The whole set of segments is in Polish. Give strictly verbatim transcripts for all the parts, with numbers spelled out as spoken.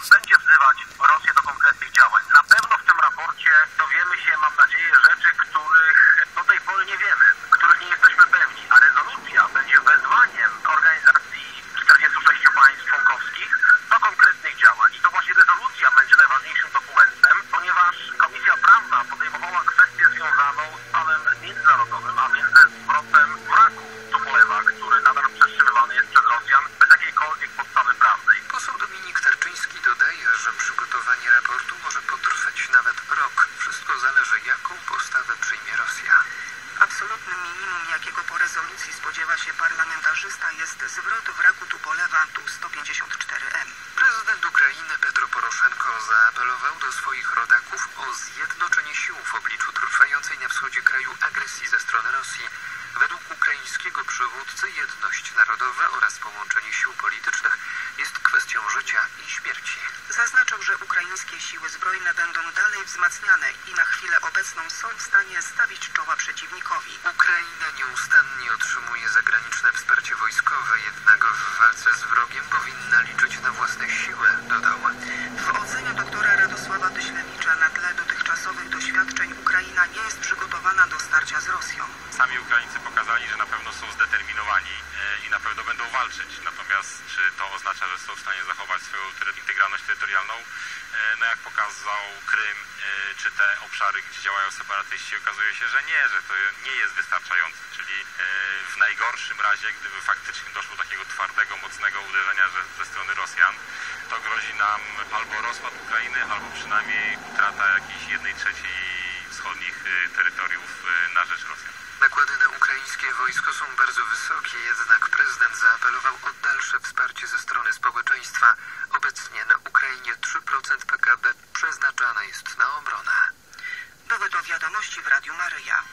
będzie wzywać Rosję do konkretnych działań. Na pewno w tym raporcie dowiemy się, mam nadzieję, rzeczy, których do tej pory nie wiemy, których nie jesteśmy pewni, a rezolucja będzie wezwaniem organizacji czterdziestu sześciu państw członkowskich do konkretnych działań. I to właśnie rezolucja będzie najważniejszym dokumentem, ponieważ Komisja Prawna podejmowała kwestię związaną z prawem międzynarodowym, a więc ze zwrotem wraku Tupolewa, który nadal przetrzymywany jest przez Rosjan bez jakiejkolwiek podstawy prawnej. Poseł Dominik Tarczyński dodaje, że przygotowanie raportu może potrwać nawet rok. Wszystko zależy, jaką postawę przyjmie Rosja. Absolutnym minimum, jakiego po rezolucji spodziewa się parlamentarzysta, jest zwrot wraku Tupolewa Tu sto pięćdziesiąt cztery M. Prezydent Ukrainy Petro Poroszenko zaapelował do swoich rodaków o zjednoczenie sił w obliczu trwającej na wschodzie kraju agresji ze strony Rosji. Według ukraińskiego przywódcy jedność narodowa oraz połączenie sił politycznych jest kwestią życia i śmierci. Zaznaczył, że ukraińskie siły zbrojne będą dalej wzmacniane i na chwilę obecną są w stanie stawić czoła przeciwnikowi. Ukraina nieustannie otrzymuje zagraniczne wsparcie wojskowe, jednak w walce z wrogiem powinna liczyć na własne siły, dodał. W ocenie doktora Radosława Tyślewicza na tle dotychczasowych doświadczeń Ukraina nie jest przygotowana do starcia z Rosją. Sami Ukraińcy pokazali, że na pewno są zdeterminowani i na pewno będą walczyć. Natomiast czy to oznacza, że są w stanie zachować swoją integralność terytorialną? No jak pokazał Krym, czy te obszary, gdzie działają separatyści, okazuje się, że nie, że to nie jest wystarczające. Czyli w najgorszym razie, gdyby faktycznie doszło do takiego twardego, mocnego uderzenia ze strony Rosjan, to grozi nam albo rozpad Ukrainy, albo przynajmniej utrata jakiejś jednej trzeciej wschodnich terytoriów na rzecz Rosjan. Nakłady na ukraińskie wojsko są bardzo wysokie, jednak prezydent zaapelował o dalsze wsparcie ze strony społeczeństwa. Obecnie na Ukrainie trzy procent P K B przeznaczane jest na obronę. Były to wiadomości w Radiu Maryja.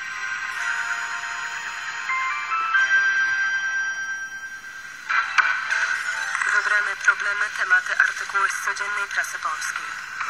Wybrane problemy, tematy, artykuły z codziennej prasy polskiej.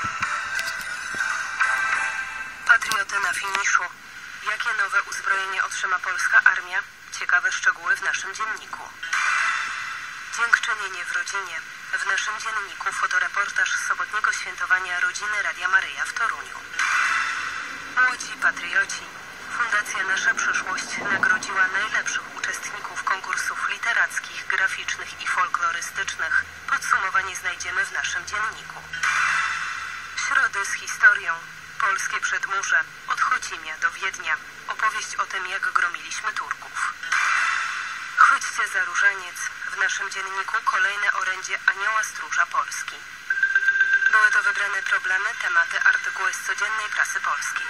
Patrioty na finiszu. Jakie nowe uzbrojenie otrzyma polska armia? Ciekawe szczegóły w naszym dzienniku. Dziękczynienie w rodzinie. W naszym dzienniku fotoreportaż z sobotniego świętowania rodziny Radia Maryja w Toruniu. Młodzi patrioci. Fundacja Nasza Przyszłość nagrodziła najlepszych uczestników konkursów literackich, graficznych i folklorystycznych. Podsumowanie znajdziemy w naszym dzienniku. Środy z historią. Polskie przedmurze. Od Chocimia do Wiednia. Opowieść o tym, jak gromiliśmy Turków. Chodźcie za różaniec. W naszym dzienniku kolejne orędzie Anioła Stróża Polski. Były to wybrane problemy, tematy, artykuły z codziennej prasy polskiej.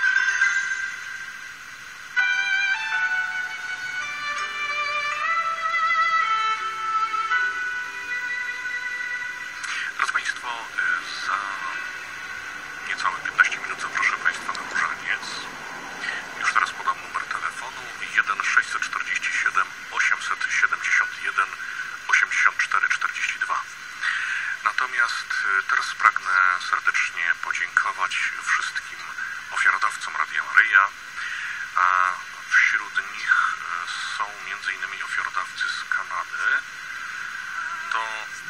Drodzy Państwo, za niecałe piętnaście minut zaproszę Państwa na różaniec. Już teraz podam numer telefonu jeden sześćset czterdzieści siedem osiemset siedemdziesiąt jeden osiemdziesiąt cztery czterdzieści dwa. Natomiast teraz pragnę serdecznie podziękować wszystkim ofiarodawcom Radia Maryja, a wśród nich są między innymi ofiarodawcy z Kanady. To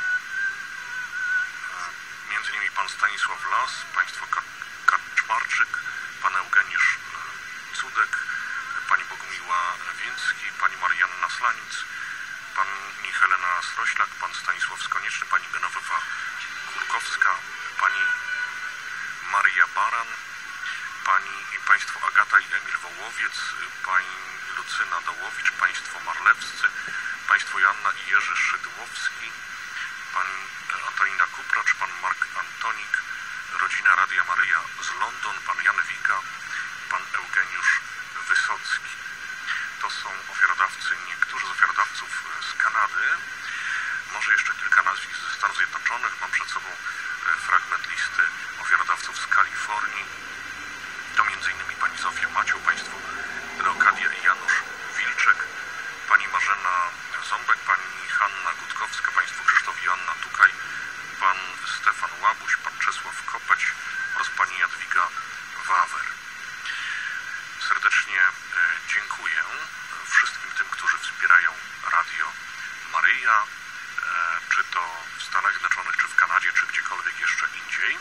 między innymi pan Stanisław Las, państwo Kaczmarczyk, pan Eugeniusz Cudek, pani Bogumiła Więcki, pani Marianna Slanic, pani Helena Sroślak, pan Stanisław Skonieczny, pani Genowefa Kurkowska, pani Maria Baran, pani i państwo Agata i Emil Wołowiec, pani Lucyna Dołowicz, państwo Marlewscy, państwo Joanna i Jerzy Szydłowski, pani Antonina Kupracz, pan Mark Antonik, rodzina Radia Maryja z London, pan Jan Wika, pan Eugeniusz Wysocki. To są ofiarodawcy, niektórzy z ofiarodawców z Kanady. Może jeszcze kilka nazwisk ze Stanów Zjednoczonych. Mam przed sobą fragment listy ofiarodawców z Kalifornii. To między innymi pani Zofia Macioł, państwo Leokadia i Janusz Wilczek, pani Marzena Ząbek, pani Hanna Gutkowska, państwo Krzysztof i Joanna Tukaj, pan Stefan Łabuś, pan Czesław Kopeć oraz pani Jadwiga Wawer. Serdecznie dziękuję wszystkim tym, którzy wspierają Radio Maryja. czy to w Stanach Zjednoczonych, czy w Kanadzie, czy gdziekolwiek jeszcze indziej.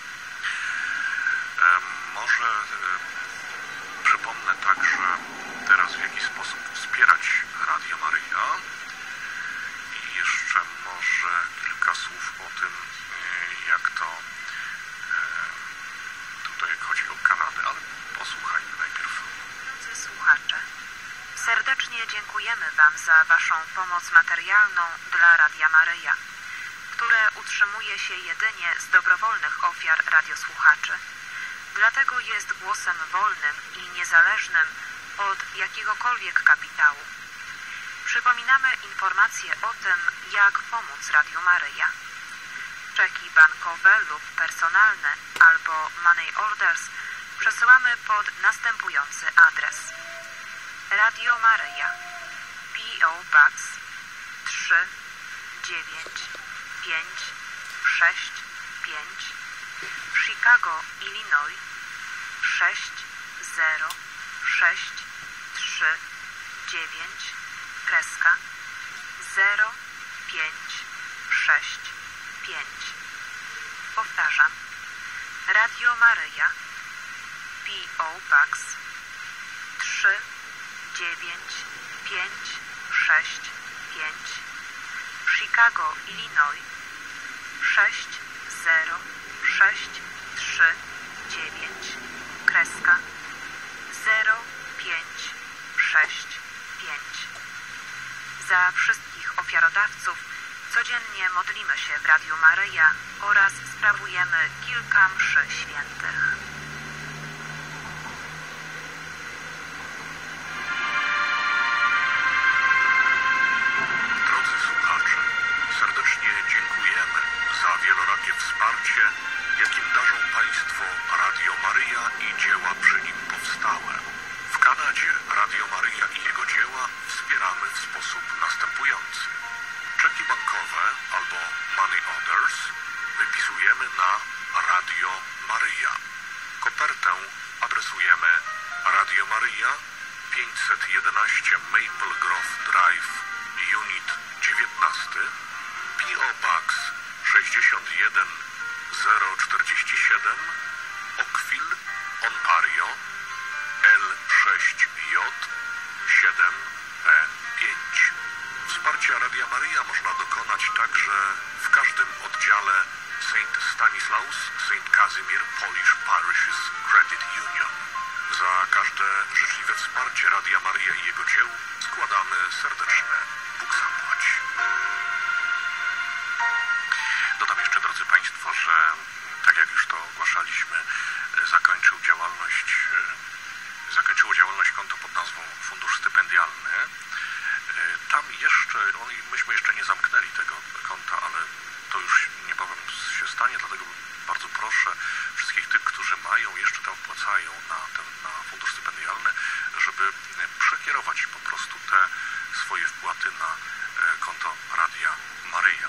Może przypomnę także teraz, w jaki sposób wspierać Radio Maryja i jeszcze może kilka słów o tym, jak to tutaj jak chodzi o Kanadę, ale posłuchajmy najpierw. Drodzy słuchacze, serdecznie dziękujemy Wam za Waszą pomoc materialną dla Radia Maryja, które utrzymuje się jedynie z dobrowolnych ofiar radiosłuchaczy. Dlatego jest głosem wolnym i niezależnym od jakiegokolwiek kapitału. Przypominamy informacje o tym, jak pomóc Radiu Maryja. Czeki bankowe lub personalne albo money orders przesyłamy pod następujący adres: Radio Maryja, P O Box trzy dziewięć pięć sześć pięć, Chicago, Illinois sześć zero sześć trzy dziewięć, kreska zero pięć sześć pięć. Powtarzam: Radio Maryja, P O Box trzy dziewięć pięć sześć pięć, Chicago, Illinois sześć zero sześć trzy dziewięć, kreska zero pięć sześć pięć. Za wszystkich ofiarodawców codziennie modlimy się w Radiu Maryja oraz sprawujemy kilka mszy świętych. Drodzy słuchacze, serdecznie dziękujemy za wielorakie wsparcie, jakim darzą Państwo Radio Maryja i dzieła przy nim powstałe. W Kanadzie Radio Maryja i jego dzieła wspieramy w sposób następujący. Czeki bankowe albo money orders wypisujemy na Radio Maryja. Kopertę adresujemy Radio Maryja, pięćset jedenaście Maple Grove Drive, Unit dziewiętnaście, P O Box sześćdziesiąt jeden zero czterdzieści siedem, Oakville, Ontario, L sześć J siedem P pięć. Wsparcia Radia Maryja można dokonać także w każdym oddziale Saint Stanislaus, Saint Casimir Polish Parishes Credit Union. Za każde życzliwe wsparcie Radia Maryja i jego dzieł składamy serdeczne Bóg zapłać. Dodam jeszcze, drodzy Państwo, że tak jak już to ogłaszaliśmy, zakończył działalność, zakończyło działalność konto pod nazwą Fundusz Stypendialny. Tam jeszcze, no myśmy jeszcze nie zamknęli tego konta, ale to już niebawem się stanie, dlatego bardzo proszę wszystkich tych, którzy mają, jeszcze tam wpłacają na ten na fundusz stypendialny, żeby przekierować po prostu te swoje wpłaty na konto Radia Maryja.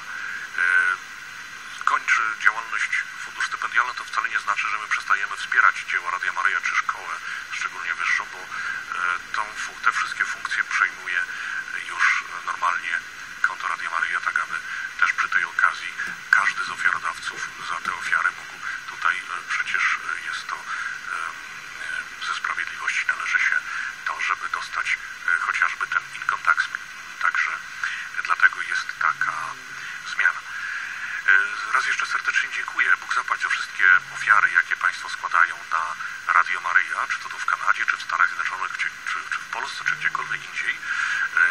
Kończy działalność fundusz stypendialny, to wcale nie znaczy, że my przestajemy wspierać dzieła Radia Maryja czy szkołę, szczególnie wyższą, bo tą, te wszystkie funkcje przejmuje już normalnie konto Radia Maryja, tak aby też przy tej okazji każdy z ofiarodawców za te ofiary mógł tutaj, przecież jest to ze sprawiedliwości należy się to, żeby dostać chociażby ten income tax. Także dlatego jest taka zmiana. Raz jeszcze serdecznie dziękuję. Bóg zapłać za wszystkie ofiary, jakie Państwo składają na Radio Maryja, czy to tu w Kanadzie, czy w Stanach Zjednoczonych, czy, czy, czy w Polsce, czy gdziekolwiek indziej.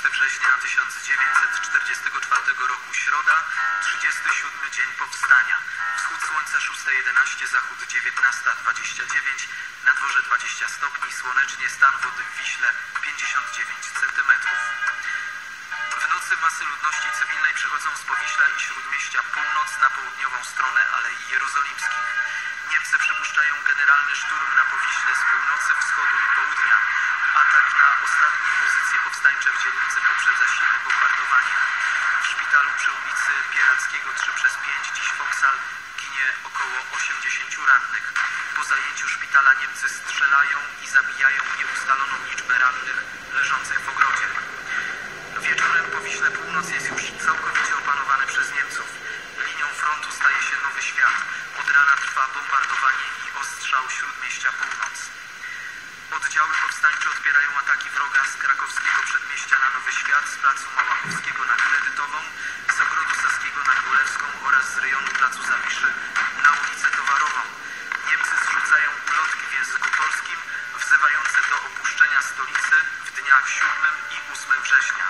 dwudziestego września tysiąc dziewięćset czterdziestego czwartego roku, środa, trzydziesty siódmy dzień powstania. Wschód słońca szósta jedenaście, zachód dziewiętnasta dwadzieścia dziewięć, na dworze dwadzieścia stopni, słonecznie, stan wody w Wiśle pięćdziesiąt dziewięć centymetrów. W nocy masy ludności cywilnej przechodzą z Powiśla i Śródmieścia północ na południową stronę Alei Jerozolimskich. Niemcy przypuszczają generalny szturm na Powiśle z północy, wschodu i południa. Atak na ostatnie pozycje powstańcze w dzielnicy poprzedza silne bombardowanie. W szpitalu przy ulicy Pierackiego trzy przez pięć, dziś Foksal, ginie około osiemdziesięciu rannych. Po zajęciu szpitala Niemcy strzelają i zabijają nieustaloną liczbę rannych leżących w ogrodzie. Wieczorem Powiśle Północ jest już całkowicie opanowane przez Niemców. Linią frontu staje się Nowy Świat. Od rana trwa bombardowanie i ostrzał Śródmieścia Północ. Oddziały powstańcze odpierają ataki wroga z krakowskiego przedmieścia na Nowy Świat, z placu Małachowskiego na Kredytową, z ogrodu Saskiego na Królewską oraz z rejonu placu Zawiszy na ulicę Towarową. Niemcy zrzucają ulotki w języku polskim wzywające do opuszczenia stolicy w dniach siódmego i ósmego września.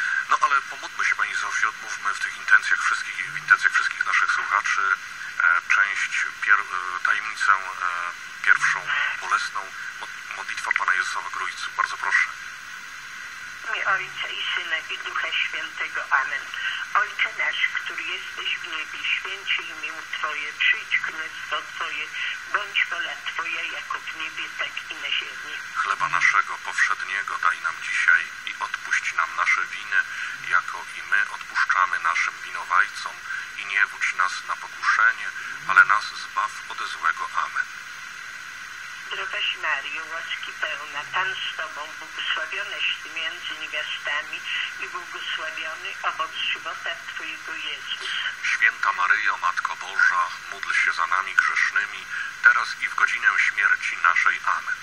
Pomódlmy się Pani Zofio, odmówmy w tych intencjach wszystkich, w intencjach wszystkich naszych słuchaczy, część, pier, tajemnicę pierwszą bolesną, modlitwa Pana Jezusa w Grójcu. Bardzo proszę. W imię Ojca i Syna i Ducha Świętego. Amen. Ojcze nasz, który jesteś w niebie, święć się imię Twoje, przyjdź królestwo Twoje, bądź wola Twoja jako w niebie, tak i na ziemi. Chleba naszego powszedniego daj nam dzisiaj i odpuść nam nasze winy, jako i my odpuszczamy naszym winowajcom, i nie wódź nas na pokuszenie, ale nas zbaw ode złego. Amen. Zdrowaś Maryjo, łaski pełna, Pan z Tobą, błogosławionaś Ty między niewiastami i błogosławiony owoc żywota Twojego Jezus. Święta Maryjo, Matko Boża, módl się za nami grzesznymi, teraz i w godzinę śmierci naszej. Amen.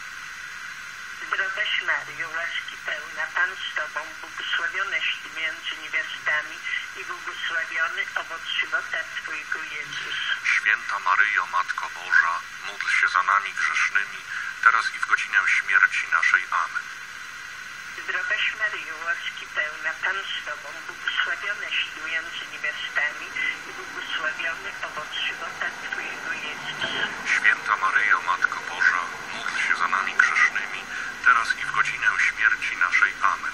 Zdrowaś Maryjo, łaski pełna, Pan z Tobą, błogosławionaś Ty między niewiastami i błogosławiony owoc żywota Twojego Jezus. Święta Maryjo, Matko Boża, módl się za nami grzesznymi, teraz i w godzinę śmierci naszej. Amen. Zdrowaś Maryjo, łaski pełna, Pan z Tobą, błogosławionaś Ty między niewiastami i błogosławiony owoc żywota Twojego Jezus. Święta Maryjo, Matko Boża, módl się za nami grzesznymi, teraz i w godzinę śmierci naszej. Amen.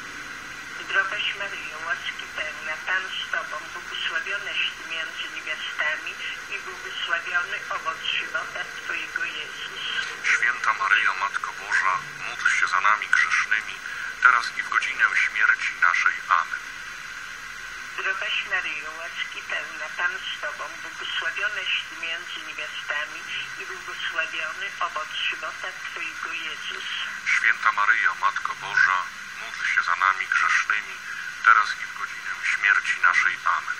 Zdrowaś Maryjo, łaski pełna, Pan z Tobą, błogosławionaś Ty między niewiastami i błogosławiony owoc żywota Twojego Jezus. Święta Maryjo, Matko Boża, módl się za nami grzesznymi, teraz i w godzinę śmierci naszej. Amen. Zdrowaś Maryjo, łaski pełna, Pan z Tobą, błogosławionaś Ty między niewiastami i błogosławiony owoc żywota Twojego Jezus. Święta Maryjo, Matko Boża, módl się za nami grzesznymi, teraz i w godzinę śmierci naszej. Amen.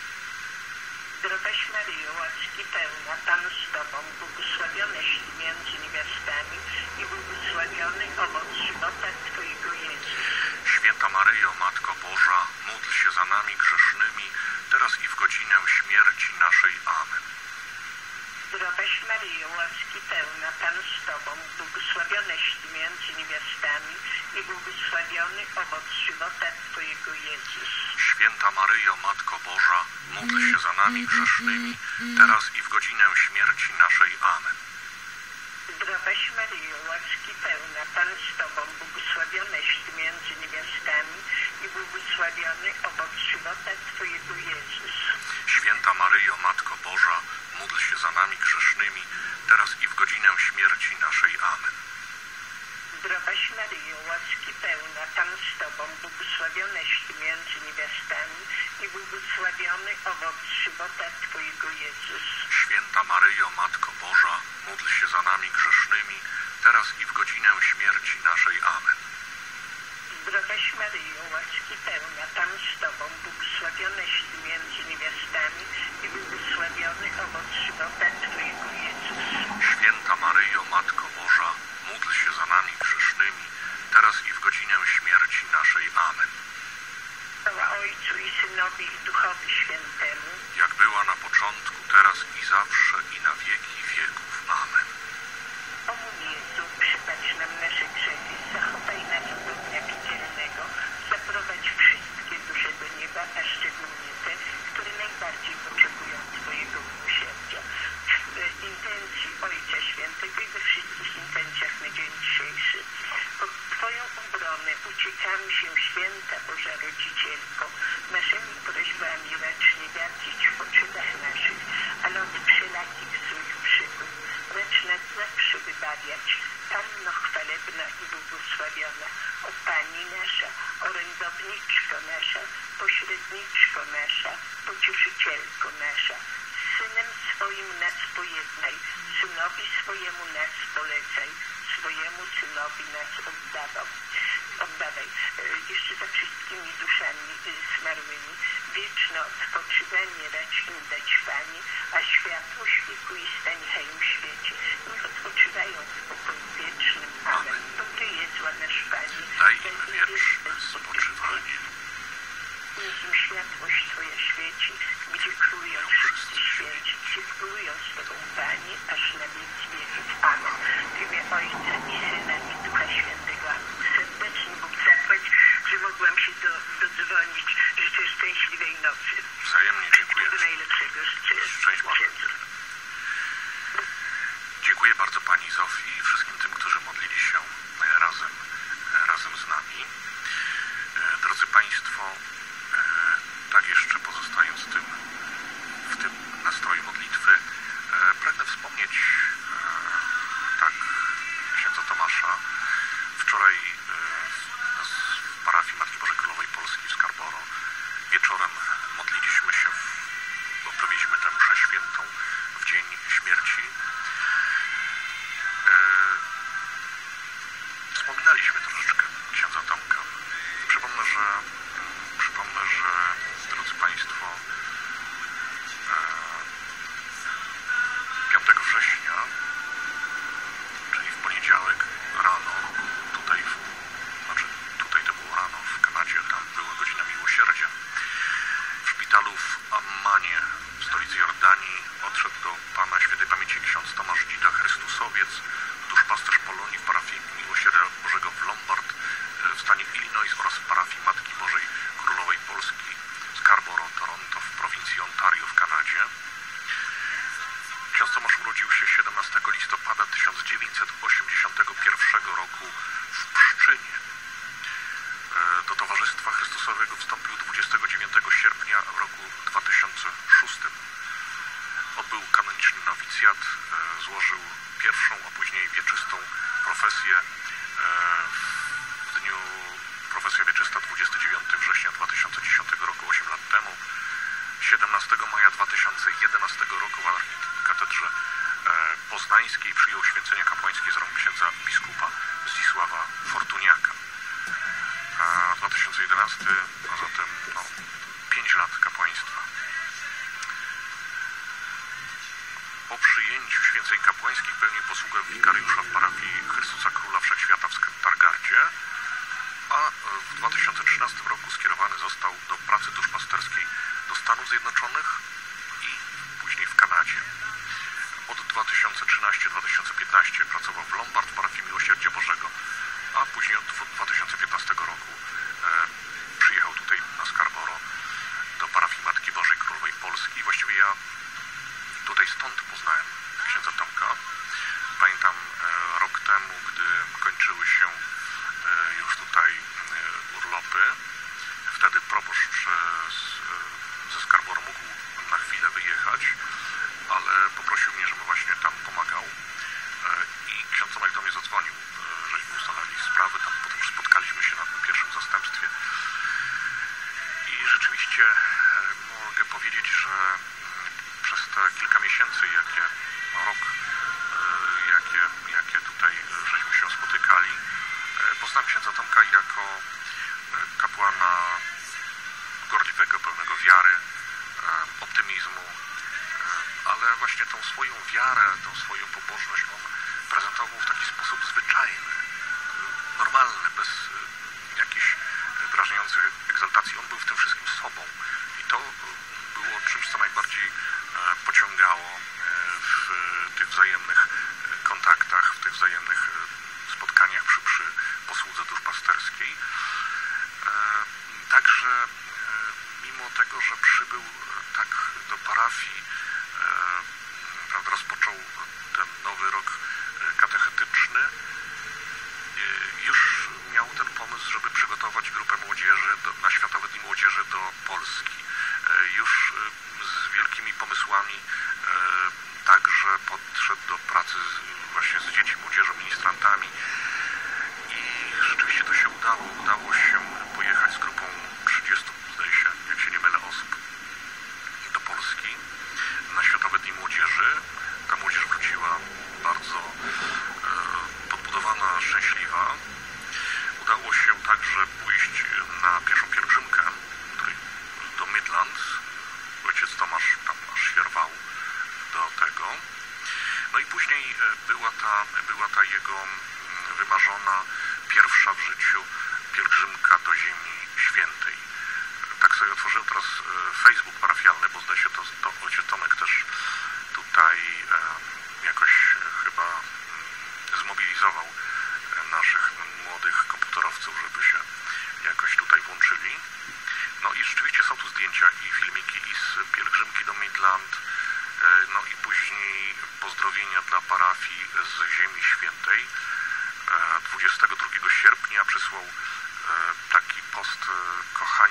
Zdrowaś Maryjo, łaski pełna, Pan z Tobą, błogosławionaś Ty między niewiastami i błogosławiony owoc żywota Twojego Jezus. Święta Maryjo, Matko Boża, módl się za nami grzesznymi, teraz i w godzinę śmierci naszej. Amen. Zdrowaś Maryjo, łaski pełna, Pan z Tobą, błogosławionaś Ty między niewiastami i błogosławiony owoc żywota Twojego Jezus. Święta Maryjo, Matko Boża, módl się za nami grzesznymi, teraz i w godzinę śmierci naszej. Amen. Zdrowaś Maryjo, łaski pełna, Pan z Tobą, błogosławionaś Ty między niewiastami i błogosławiony owoc żywota Twojego Jezus. Święta Maryjo, Matko Boża, módl się za nami grzesznymi, teraz i w godzinę śmierci naszej. Amen. Zdrowaś Maryjo, łaski pełna, Pan z Tobą, błogosławionaś Ty między niewiastami i błogosławiony owoc żywota Twojego Jezus. Święta Maryjo, Matko Boża, módl się za nami grzesznymi, teraz i w godzinę śmierci naszej. Amen. Zdrowaś Maryjo, łaski pełna, Pan z Tobą, błogosławionaś Ty między niewiastami i błogosławiony owoc żywota Twojego Jezus. Święta Maryjo, Matko Boża, módl się za nami grzesznymi, teraz i w godzinę śmierci naszej. Amen. Chwała Ojcu i Synowi i Duchowi Świętemu, jak była na początku, teraz i zawsze, i na wieki wieków. Amen. O mój Jezu, przybacz nam nasze grzechy, zachowaj nas od ognia piekielnego, zaprowadź wszystkie dusze do nieba, a szczególnie te, które najbardziej potrzebują Twojego miłosierdzia. W intencji Ojca Świętego i we wszystkich intencjach na dzień dzisiejszy. Pod Twoją obronę uciekamy się, Święta Boża Rodzicielko, naszymi prośbami racz nie gadzić w potrzebach naszych, ale od wszelakich złych przygód racz nas zawsze wybawiać. Panno chwalebna i błogosławiona, o Pani nasza, orędowniczko nasza, pośredniczko nasza, pocieszycielko nasza, z Synem swoim nas pojednaj, Synowi swojemu nas polecaj, swojemu Synowi nas oddawaj. oddawaj. Jeszcze za wszystkimi duszami zmarłymi, wieczne odpoczywanie racz im dać Pani, a światłość wieku i stań hejm w świecie. Niech odpoczywają w pokoju wiecznym. Amen. Dobry jest, nasz Pani, daj im wieczne spoczywanie. Niech im światłość Twoja świeci, gdzie królują wszyscy święci, gdzie królują z Tobą, Panie, aż na wieki wieków. Amen. W imię Ojca i Syna i Ducha Świętego. Serdecznie Bóg zapłać, że mogłam się do, dodzwonić. Życzę szczęśliwej nocy. Wzajemnie dziękuję. Wszystkiego najlepszego życzę. Szczęść Boże. Państwo, tak jeszcze pozostając w tym, w tym nastroju modlitwy, pragnę wspomnieć tak księdza Tomasza. Wczoraj w parafii Matki Bożej Królowej Polski w Scarborough wieczorem modliliśmy się, odprawiliśmy tę mszę świętą w dzień śmierci. Wspominaliśmy troszeczkę księdza Tomka. Przypomnę, że przypomnę, że drodzy Państwo, piątego września, czyli w poniedziałek rano, tutaj, w, znaczy tutaj to było rano w Kanadzie, tam była godzina miłosierdzia. W szpitalu w Ammanie, w stolicy Jordanii, odszedł do Pana świętej pamięci ksiądz Tomasz Dzida Chrystusowiec, duszpasterz Polonii w parafii Miłosierdzia Bożego w Lombard w stanie Illinois oraz w parafii Matki Bożej Królowej Polski Scarborough, Toronto w prowincji Ontario w Kanadzie. Ksiądz Tomasz urodził się siedemnastego listopada tysiąc dziewięćset osiemdziesiątego pierwszego roku w Pszczynie. Do Towarzystwa Chrystusowego wstąpił dwudziestego dziewiątego sierpnia w roku dwa tysiące szóstym. Odbył kanoniczny nowicjat, złożył pierwszą, a później wieczystą profesję w dniu profesja wieczysta dwudziestego dziewiątego września dwa tysiące dziesiątego roku, osiem lat temu. siedemnastego maja dwa tysiące jedenastego roku w archikatedrze poznańskiej przyjął święcenia kapłańskie z rąk księdza biskupa Zdzisława Fortuniaka. A dwa tysiące jedenasty, a zatem no, pięć lat kapłaństwa. Po przyjęciu święceń kapłańskich pełnił posługę wikariusza w parafii Chrystusa Króla Wszechświata w Stargardzie, a w dwa tysiące trzynastym roku skierowany został do pracy duszpasterskiej do Stanów Zjednoczonych i później w Kanadzie. Od dwa tysiące trzynastego do dwa tysiące piętnastego pracował w Lombard w parafii Miłosierdzia Bożego, a później od dwa tysiące piętnastego roku e, przyjechał tutaj na Scarborough do parafii Matki Bożej Królowej Polski. Właściwie ja tutaj stąd poznałem księdza Tomka. Pamiętam e, rok temu, gdy kończyły się e, już tutaj e, urlopy. Wtedy proboszcz przez, e, ze Scarborough mógł na chwilę wyjechać, ale poprosił mnie, żebym właśnie tam pomagał. E, I ksiądz Tomek do mnie zadzwonił, e, żeśmy ustalali sprawy. Tam potem spotkaliśmy się na tym pierwszym zastępstwie. I rzeczywiście e, mogę powiedzieć, że przez te kilka miesięcy, jakie rok, jakie, jakie tutaj żeśmy się spotykali, poznałem księdza Tomka jako kapłana gorliwego, pełnego wiary, optymizmu, ale właśnie tą swoją wiarę, tą swoją pobożność on prezentował w taki sposób zwyczajny, normalny, bez jakichś drażniących egzaltacji. On był w tym wszystkim sobą i to było czymś, co najbardziej pociągało w tych wzajemnych kontaktach, w tych wzajemnych spotkaniach przy, przy posłudze duszpasterskiej. Także mimo tego, że przybył tak do parafii, prawda, rozpoczął ten nowy rok katechetyczny, już miał ten pomysł, żeby przygotować grupę młodzieży do, na Światowe Dni Młodzieży do Polski. Już z wielkimi pomysłami także podszedł do pracy z, właśnie z dziećmi, młodzieżą, ministrantami i rzeczywiście to się udało. Udało się pojechać z grupą trzydziestu, zdaje się, jak się nie mylę, osób do Polski na Światowe Dni Młodzieży. Ta młodzież wróciła bardzo e, podbudowana, szczęśliwa. Udało się także pójść na pierwszą pielgrzymkę do Midlands. Ojciec Tomasz tam aż świerwał do tego. No i później była ta, była ta jego wymarzona pierwsza w życiu pielgrzymka do Ziemi Świętej. Tak sobie otworzyłem teraz Facebook parafialny, bo zdaje się to, to ojciec Tomek też tutaj jakoś chyba zmobilizował naszych młodych komputerowców, żeby się jakoś tutaj włączyli. No i rzeczywiście są tu zdjęcia i filmiki i z pielgrzymki do Midland, no i później pozdrowienia dla parafii z Ziemi Świętej. dwudziestego drugiego sierpnia przysłał taki post: kochani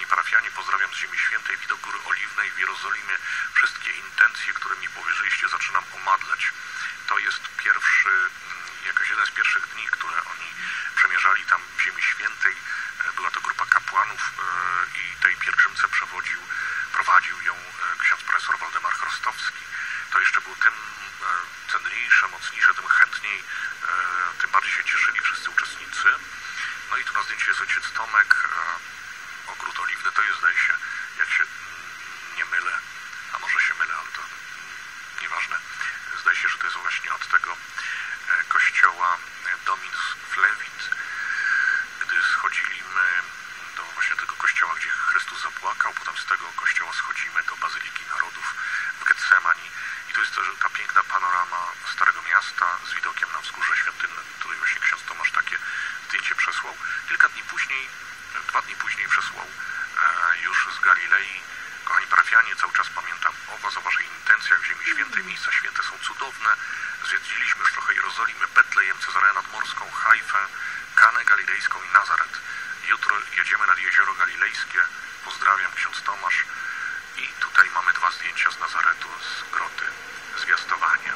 Jerozolimy, wszystkie intencje, które mi powierzyliście, zaczynam omadlać. To jest pierwszy, jakoś jeden z pierwszych dni, które oni przemierzali tam w Ziemi Świętej. Była to grupa kapłanów i tej pielgrzymce przewodził, prowadził ją ksiądz profesor Waldemar Chrostowski. To jeszcze było tym cenniejsze, mocniejsze, tym chętniej, tym bardziej się cieszyli wszyscy uczestnicy. No i tu na zdjęciu jest ojciec Tomek, ogród oliwny, to jest, zdaje się, jak się nie mylę, a może się mylę, ale to nieważne, zdaje się, że to jest właśnie od tego kościoła Dominus Flevit, gdy schodziliśmy do właśnie tego kościoła, gdzie Chrystus zapłakał, potem z tego kościoła schodzimy do Bazyliki Narodów w Getsemani i to jest to, że ta piękna panorama Starego Miasta z widokiem na wzgórze świątynne. Tutaj właśnie ksiądz Tomasz takie zdjęcie przesłał. Kilka dni później, dwa dni później przesłał e, już z Galilei. Kochani parafianie, cały czas pamiętam o was, o waszych intencjach w Ziemi Świętej. Miejsca święte są cudowne. Zwiedziliśmy już trochę Jerozolimy, Betlejem, Cezareę Nadmorską, Hajfę, Kanę Galilejską i Nazaret. Jutro jedziemy nad Jezioro Galilejskie. Pozdrawiam, ksiądz Tomasz. I tutaj mamy dwa zdjęcia z Nazaretu, z groty Zwiastowania.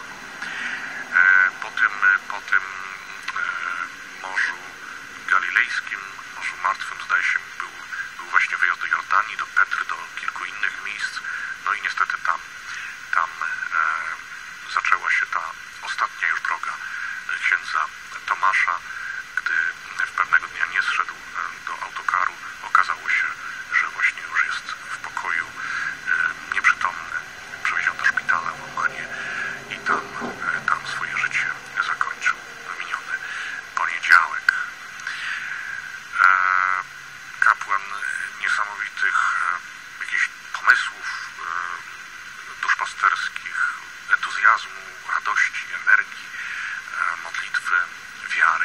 E, po tym, po tym e, Morzu Galilejskim, Morzu Martwym, zdaje się, był, był właśnie wyjazd do Jordanii, do Petry, do kilku innych miejsc. No i niestety tam, tam e, zaczęła się ta ostatnia już droga księdza Tomasza, gdy w pewnego dnia nie zszedł do autokaru. Okazało się, że właśnie już jest w pokoju, e, nieprzytomny. Przewieziony do szpitala w Omanie i tam, e, tam swoje życie zakończył w miniony poniedziałek. E, kapłan niesamowitych e, jakichś pomysłów e, duszpasterskich, entuzjazmu, radości, energii, e, modlitwy, wiary.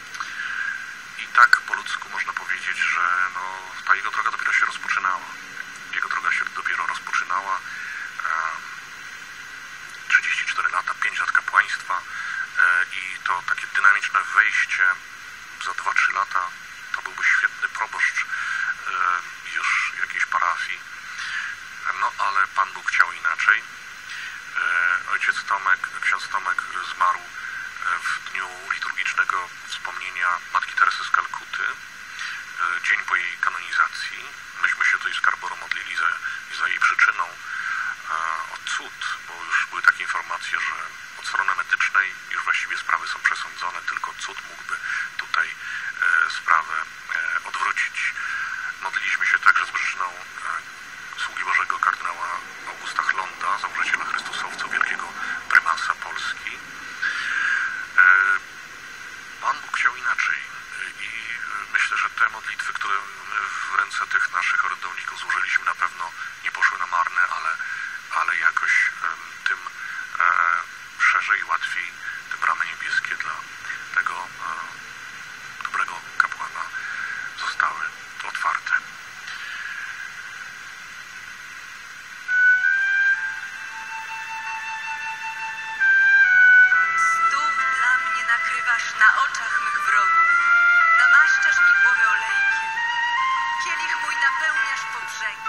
I tak po ludzku można powiedzieć, że no, ta jego droga dopiero się rozpoczynała. Jego droga się dopiero rozpoczynała. trzydzieści cztery lata, pięć lat kapłaństwa i to takie dynamiczne wejście za dwa trzy lata to byłby świetny proboszcz już jakiejś parafii. No ale Pan Bóg chciał inaczej. Ojciec Tomek, ksiądz Tomek zmarł w dniu liturgicznego wspomnienia Matki Teresy z Kalkuty, dzień po jej kanonizacji. Myśmy się tutaj w Scarborough modlili za, za jej przyczyną o cud, bo już były takie informacje, że od strony medycznej już właściwie sprawy są przesądzone, tylko cud mógłby tutaj e, sprawę e, odwrócić. Modliliśmy się także z przyczyną e, sługi Bożego kardynała Augusta Chlonda, założyciela Chrystusowców, wielkiego prymasa Polski. E, Pan Bóg chciał inaczej i myślę, że te modlitwy, które my w ręce tych naszych orędowników złożyliśmy, na pewno nie poszły na marne, ale, ale jakoś e, tym e, szerzej i łatwiej te bramy niebieskie dla tego e, dobrego kapłana zostały otwarte. Stół dla mnie nakrywasz na oczach mych wrogów. Namaszczasz mi głowę olejkiem. Kielich mój napełniasz po brzegi.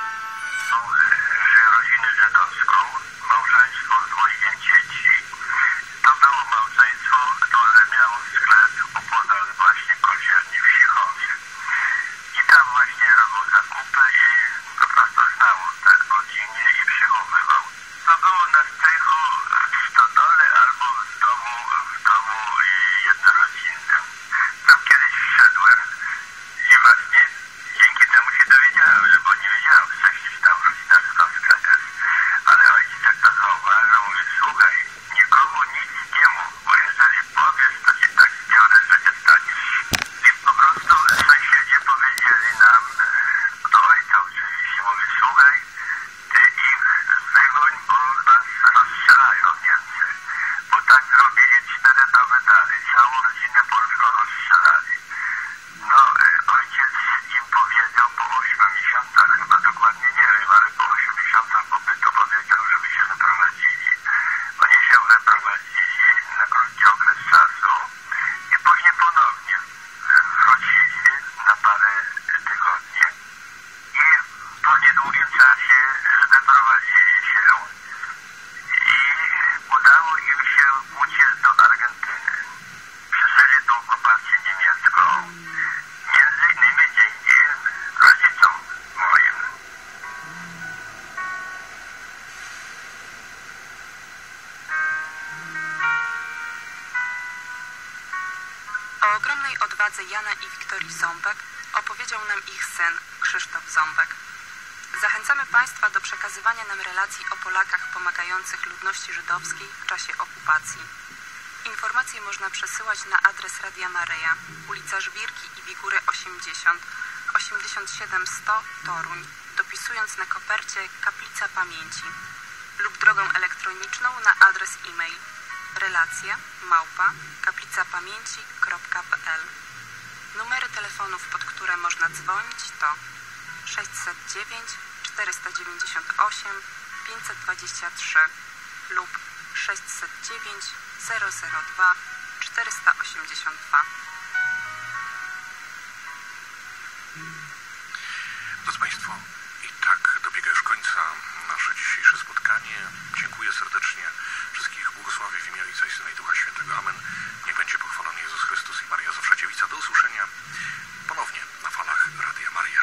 Że rodzinę żydowską, małżeństwo z dwojgiem dzieci. To było małżeństwo, które miało sklep opodal właśnie kościelni w Sichowie. I tam właśnie robił zakupy i po prostu znał te godziny i przechowywał. To było na strychu w stodole albo w domu, w domu jednorodzinnym. Tam kiedyś wszedłem i właśnie dzięki temu się dowiedziałem, bo nie wiedziałem wcześniej, że tam rodzina uwadze Jana i Wiktorii Ząbek opowiedział nam ich syn Krzysztof Ząbek. Zachęcamy Państwa do przekazywania nam relacji o Polakach pomagających ludności żydowskiej w czasie okupacji. Informacje można przesyłać na adres Radia Maryja, ulica Żwirki i Wigury osiemdziesiąt, osiemdziesiąt siedem sto Toruń, dopisując na kopercie Kaplica Pamięci lub drogą elektroniczną na adres e-mail relacje małpa kaplicapamięci kropka p l. Numery telefonów, pod które można dzwonić, to sześćset dziewięć czterysta dziewięćdziesiąt osiem pięćset dwadzieścia trzy lub sześćset dziewięć zero zero dwa czterysta osiemdziesiąt dwa. Drodzy Państwo, i tak dobiega już końca nasze dzisiejsze spotkanie. Dziękuję serdecznie. Wszystkich błogosławię w imię Ojca i Syna i Ducha Świętego. Amen. Niech będzie pochwalony Jezus Chrystus i Maria Zawsze Dziewica. Do usłyszenia ponownie na falach Radia Maryja.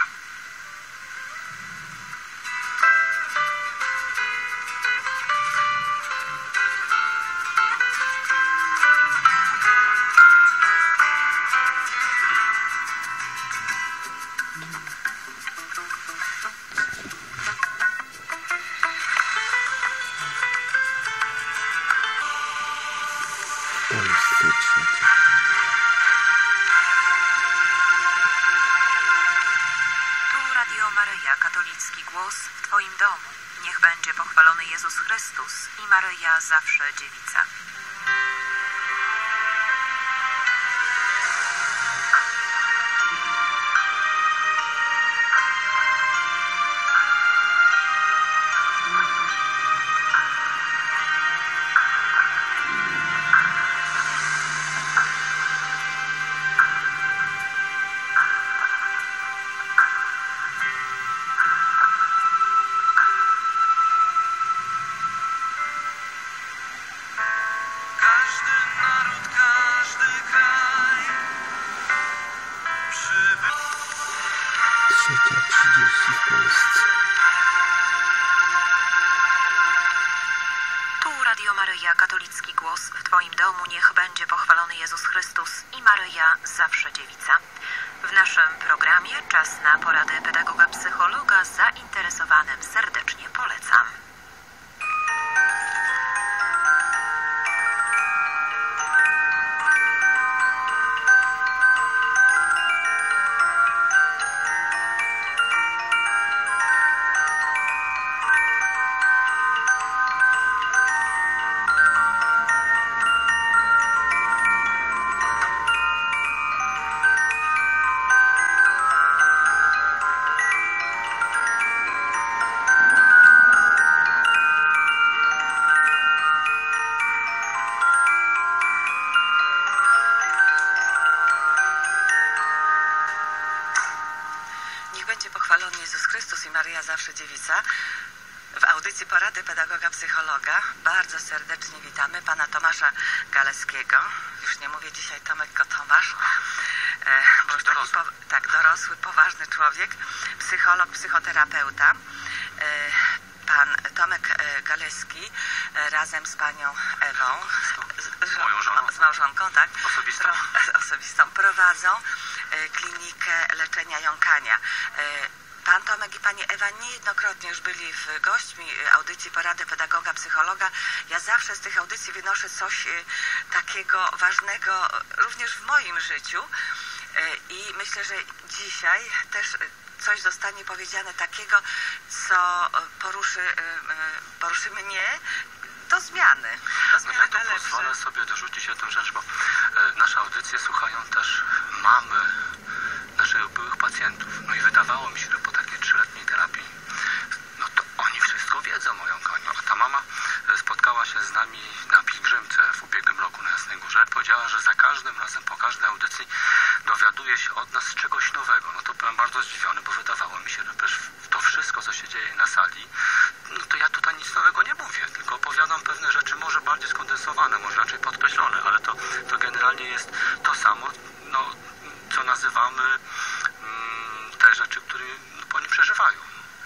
Tu Radio Maryja, katolicki głos w Twoim domu. Niech będzie pochwalony Jezus Chrystus i Maryja Zawsze Dziewica. trzecia trzydzieści w Polsce. Tu Radio Maryja, katolicki głos w Twoim domu. Niech będzie pochwalony Jezus Chrystus i Maryja Zawsze Dziewica. W naszym programie czas na porady pedagoga psychologa. Zainteresowanym serdecznie polecam. Maryja Zawsze Dziewica. W audycji Porady Pedagoga Psychologa bardzo serdecznie witamy pana Tomasza Galeskiego. Już nie mówię dzisiaj Tomek, tylko Tomasz. E, bo taki po, tak, dorosły, poważny człowiek, psycholog, psychoterapeuta. E, pan Tomek Galeski e, razem z panią Ewą, z, z, moją żoną, z małżonką, tak? Osobistą. Pro, osobistą prowadzą e, klinikę leczenia jąkania. E, Pan Tomek i pani Ewa niejednokrotnie już byli w gośćmi audycji Porady Pedagoga Psychologa. Ja zawsze z tych audycji wynoszę coś takiego ważnego również w moim życiu i myślę, że dzisiaj też coś zostanie powiedziane takiego, co poruszy, poruszy mnie do zmiany. Do zmiany no ja tu pozwolę sobie dorzucić jedną rzecz, bo nasze audycje słuchają też mamy naszych byłych pacjentów. No i wydawało mi się, że po takiej trzyletniej terapii, no to oni wszystko wiedzą o jąkaniu. A ta mama spotkała się z nami na pielgrzymce w ubiegłym roku na Jasnej Górze. Powiedziała, że za każdym razem, po każdej audycji dowiaduje się od nas czegoś nowego. No to byłem bardzo zdziwiony, bo wydawało mi się, że przecież to wszystko, co się dzieje na sali, no to ja tutaj nic nowego nie mówię, tylko opowiadam pewne rzeczy może bardziej skondensowane, może raczej podkreślone, ale to, to generalnie jest to samo, no, co nazywamy mm, te rzeczy, które no, oni przeżywają.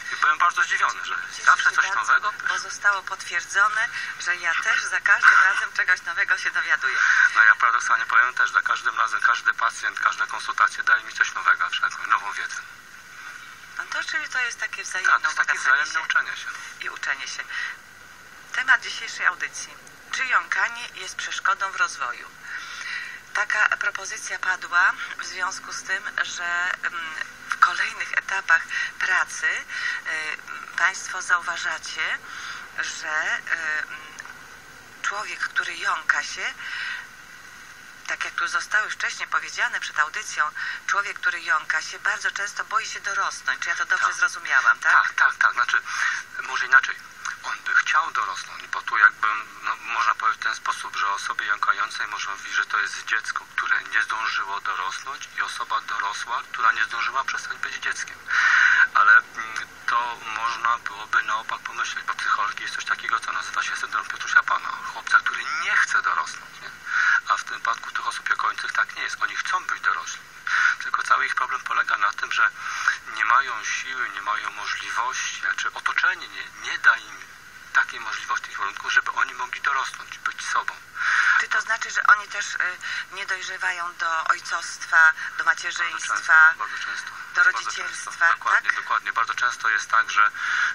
I byłem bardzo zdziwiony, że zawsze coś nowego. Bo zostało potwierdzone, że ja też za każdym razem czegoś nowego się dowiaduję. No ja paradoksalnie powiem też, za każdym razem każdy pacjent, każda konsultacja daje mi coś nowego, wszelką nową wiedzę. No to czyli to jest takie wzajemne Tak, to jest takie wzajemne uczenie się. I uczenie się. Temat dzisiejszej audycji. Czy jąkanie jest przeszkodą w rozwoju? Taka propozycja padła w związku z tym, że w kolejnych etapach pracy Państwo zauważacie, że człowiek, który jąka się, tak jak tu zostało już wcześniej powiedziane przed audycją, człowiek, który jąka się, bardzo często boi się dorosnąć. Czy ja to dobrze tak. zrozumiałam, tak? Tak, tak, tak. Znaczy, może inaczej. On by chciał dorosnąć, bo tu jakby, no, można powiedzieć w ten sposób, że osobie jąkającej można mówić, że to jest dziecko, które nie zdążyło dorosnąć i osoba dorosła, która nie zdążyła przestać być dzieckiem. Ale mm, to można byłoby na opak pomyśleć, bo w psychologii jest coś takiego, co nazywa się syndrom Piotrusia Pana. Chłopca, który nie chce dorosnąć, nie? A w tym wypadku tych osób jąkających tak nie jest. Oni chcą być dorośli. Tylko cały ich problem polega na tym, że nie mają siły, nie mają możliwości, znaczy otoczenie nie, nie da im takiej możliwości, tych warunków, żeby oni mogli dorosnąć, być sobą. Czy to znaczy, że oni też y, nie dojrzewają do ojcostwa, do macierzyństwa, bardzo często, bardzo często, do rodzicielstwa, bardzo często, dokładnie, tak? Dokładnie. Bardzo często jest tak, że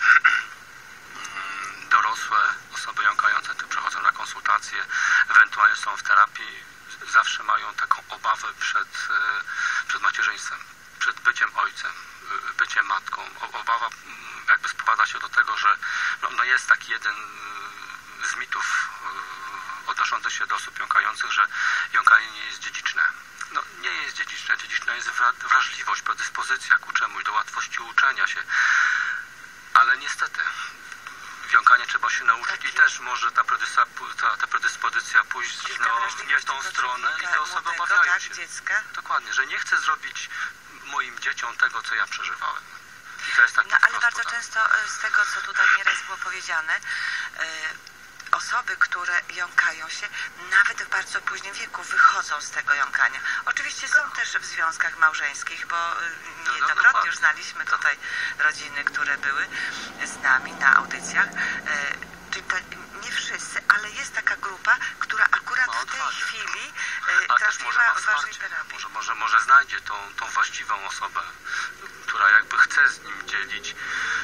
dorosłe osoby jąkające, które przychodzą na konsultacje, ewentualnie są w terapii, zawsze mają taką obawę przed, przed macierzyństwem, przed byciem ojcem, byciem matką. Obawa jakby sprowadza się do tego, że no, no jest taki jeden z mitów odnoszący się do osób jąkających, że jąkanie nie jest dziedziczne. No nie jest dziedziczne. Dziedziczna jest wrażliwość, predyspozycja ku czemuś, do łatwości uczenia się. Ale niestety jąkanie trzeba się nauczyć tak, i też może ta, ta, ta predyspozycja pójść no, nie w tą stronę i te osoby obawiają tak, się. Dziecka. Dokładnie, że nie chcę zrobić moim dzieciom tego, co ja przeżywałem. I to jest taki no ale bardzo tak. często z tego, co tutaj nieraz było powiedziane, yy, osoby, które jąkają się, nawet w bardzo późnym wieku wychodzą z tego jąkania. Oczywiście są też w związkach małżeńskich, bo niejednokrotnie już znaliśmy tutaj rodziny, które były z nami na audycjach. Czyli to nie wszyscy, ale jest taka grupa, która akurat no, w tej dokładnie. chwili A trafiła w waszej terapii. Może, może, może znajdzie tą, tą właściwą osobę, która jakby chce z nim dzielić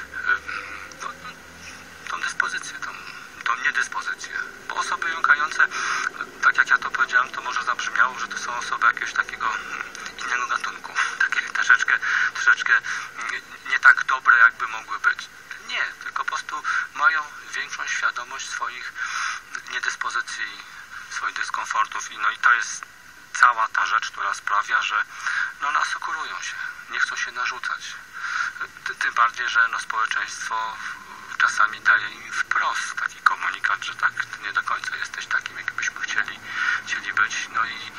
no, tą dyspozycję, tą tą niedyspozycję. Bo osoby jąkające, tak jak ja to powiedziałem, to może zabrzmiało, że to są osoby jakiegoś takiego innego gatunku. Takie troszeczkę, troszeczkę nie tak dobre, jakby mogły być. Nie, tylko po prostu mają większą świadomość swoich niedyspozycji, swoich dyskomfortów i no i to jest cała ta rzecz, która sprawia, że no nasekurują się, nie chcą się narzucać. Tym bardziej, że no społeczeństwo czasami daje im wprost taki komunikat, że tak, ty nie do końca jesteś takim, jakbyśmy chcieli, chcieli być. No i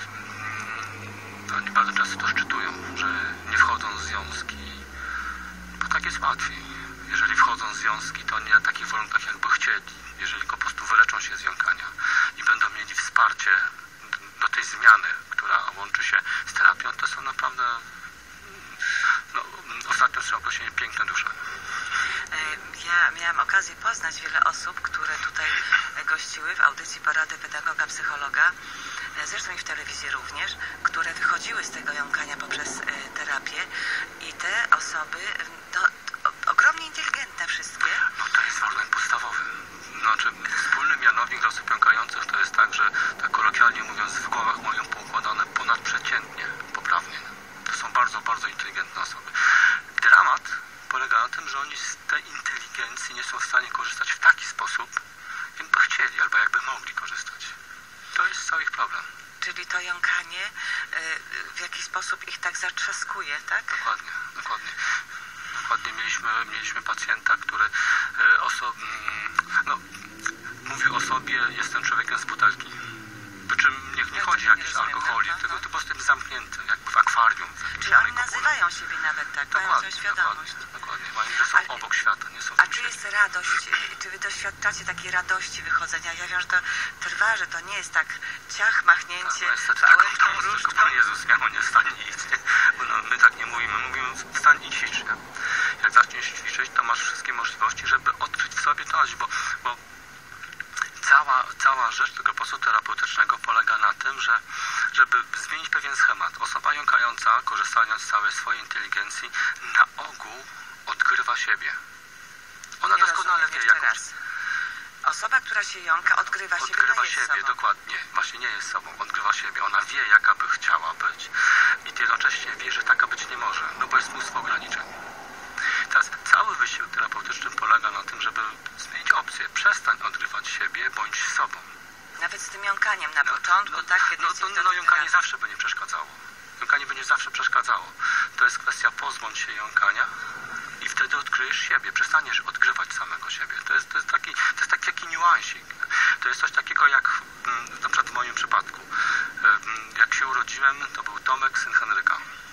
mm, oni bardzo często to szczytują, że nie wchodzą w związki, bo tak jest łatwiej. Jeżeli wchodzą w związki, to nie na takich warunkach, jakby chcieli. Jeżeli po prostu wyleczą się z jąkania i będą mieli wsparcie do tej zmiany, która łączy się z terapią, to są naprawdę no, ostatnio trzeba określenie piękne dusze. Ja miałam okazję poznać wiele osób, które tutaj gościły w audycji Porady Pedagoga Psychologa, zresztą i w telewizji również, które wychodziły z tego jąkania poprzez terapię i te osoby, no, ogromnie inteligentne wszystkie. No to jest warunek podstawowy. Znaczy, wspólny mianownik dla osób jąkających to jest tak, że tak kolokwialnie mówiąc, w głowach mają poukładane ponadprzeciętnie poprawnie. To są bardzo, bardzo inteligentne osoby. Dramat polega na tym, że oni z tej inteligencji nie są w stanie korzystać w taki sposób, jakby chcieli, albo jakby mogli korzystać. To jest cały ich problem. Czyli to jąkanie w jakiś sposób ich tak zatrzaskuje, tak? Dokładnie, dokładnie. Dokładnie mieliśmy, mieliśmy pacjenta, który oso, no, mówił o sobie, jestem człowiekiem z butelki. Przy czym nie, nie chodzi o jakiś alkoholik, tylko to po prostu jest zamknięty, jakby w akwarium. W Czyli oni nazywają siebie nawet tak, dokładnie, mają tę świadomość. Dokładnie, dokładnie. Mają, że są a, obok świata, nie są w A czy jest radość, czy wy doświadczacie takiej radości wychodzenia? Ja wiem, że to trwa, że to nie jest tak ciach, machnięcie pałeczką, różdżką. Pan Jezus miał, nie wstań i idź, nie? Bo no, my tak nie mówimy, mówimy wstań i ćwicz. jak zaczniesz ćwiczyć, to masz wszystkie możliwości, żeby odkryć w sobie to, bo, bo cała, cała rzecz tego procesu terapeutycznego polega na tym, że żeby zmienić pewien schemat. Osoba jąkająca, korzystając z całej swojej inteligencji, na ogół odkrywa siebie. Ona Nie doskonale rozumiem, wie, jeszcze jak... raz. Osoba, która się jąka, odgrywa siebie, Odgrywa nie jest siebie, sobą. dokładnie. Właśnie nie jest sobą. Odgrywa siebie. Ona wie, jaka by chciała być i jednocześnie wie, że taka być nie może, no bo jest mnóstwo ograniczeń. Teraz cały wysiłek terapeutyczny polega na tym, żeby zmienić opcję. Przestań odgrywać siebie, bądź sobą. Nawet z tym jąkaniem na No, początku, no, tak? Kiedy no, jesteś no, no jąkanie dotyka- zawsze będzie przeszkadzało. Jąkanie będzie zawsze przeszkadzało. To jest kwestia pozbądź się jąkania i wtedy odkryjesz siebie. Przestaniesz odgrywać samego siebie. To jest, to jest, taki, to jest taki, taki niuansik. To jest coś takiego jak, mm, na przykład w moim przypadku. Ym, Jak się urodziłem, to był Tomek, syn Henryka.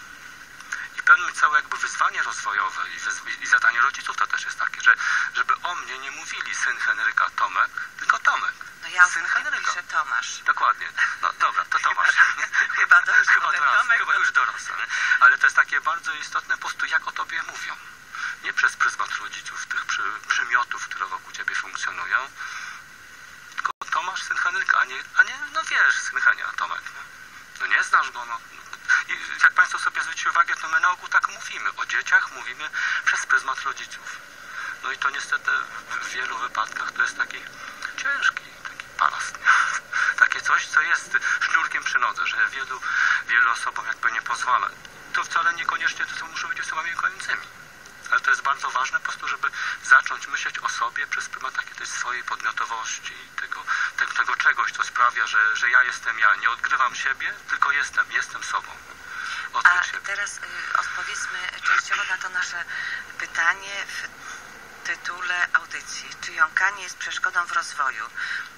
I pewne całe jakby wyzwanie rozwojowe i, wyz- i zadanie rodziców to też jest takie, że żeby o mnie nie mówili syn Henryka Tomek, tylko Tomek. No ja Syn ostatnio Henryka. piszę Tomasz. Dokładnie. No dobra, to Tomasz. Chyba to już Chyba potem dorosły, Tomek, chyba to- już dorosły. nie? Ale to jest takie bardzo istotne po prostu, jak o tobie mówią. Nie przez pryzmat rodziców, tych przy, przymiotów, które wokół ciebie funkcjonują. Tylko Tomasz, syn Henryka, a nie, a nie no wiesz, syn Henia, Tomek. No, no nie znasz go, no. I jak państwo sobie zwrócili uwagę, to my na ogół tak mówimy. O dzieciach mówimy przez pryzmat rodziców. No i to niestety w wielu wypadkach to jest taki ciężki, taki balast. Takie coś, co jest sznurkiem przy nodze, że wielu, wielu osobom jakby nie pozwala. To wcale niekoniecznie to, co muszą być osobami jąkającymi. Ale to jest bardzo ważne po prostu, żeby zacząć myśleć o sobie przez pryzmat takiej tej swojej podmiotowości, tego, tego, tego czegoś, co sprawia, że, że ja jestem ja. Nie odgrywam siebie, tylko jestem, jestem sobą. Odkryć A siebie. teraz y, odpowiedzmy częściowo na to nasze pytanie w tytule audycji. Czy jąkanie jest przeszkodą w rozwoju?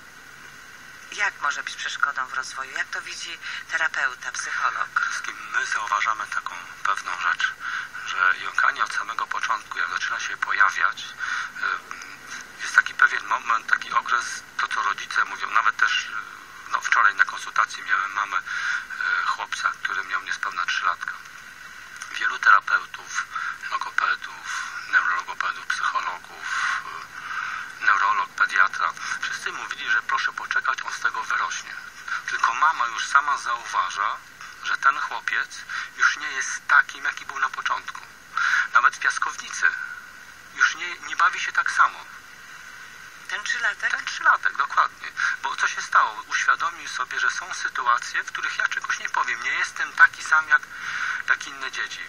Jak może być przeszkodą w rozwoju? Jak to widzi terapeuta, psycholog? Przede wszystkim my zauważamy taką pewną rzecz, że jąkanie od samego początku, jak zaczyna się pojawiać, y, jest taki pewien moment, taki okres, to co rodzice mówią, nawet też no, wczoraj na konsultacji miałem mamę y, chłopca, który miał niespełna trzylatka. Wielu terapeutów, logopedów, neurologopedów, psychologów, y, neurolog, pediatra, wszyscy mówili, że proszę poczekać, on z tego wyrośnie. Tylko mama już sama zauważa, że ten chłopiec już nie jest takim, jaki był na początku. Nawet w piaskownicy już nie, nie bawi się tak samo. Ten trzylatek? Ten trzylatek, dokładnie. Bo co się stało? Uświadomił sobie, że są sytuacje, w których ja czegoś nie powiem. Nie jestem taki sam jak, jak inne dzieci.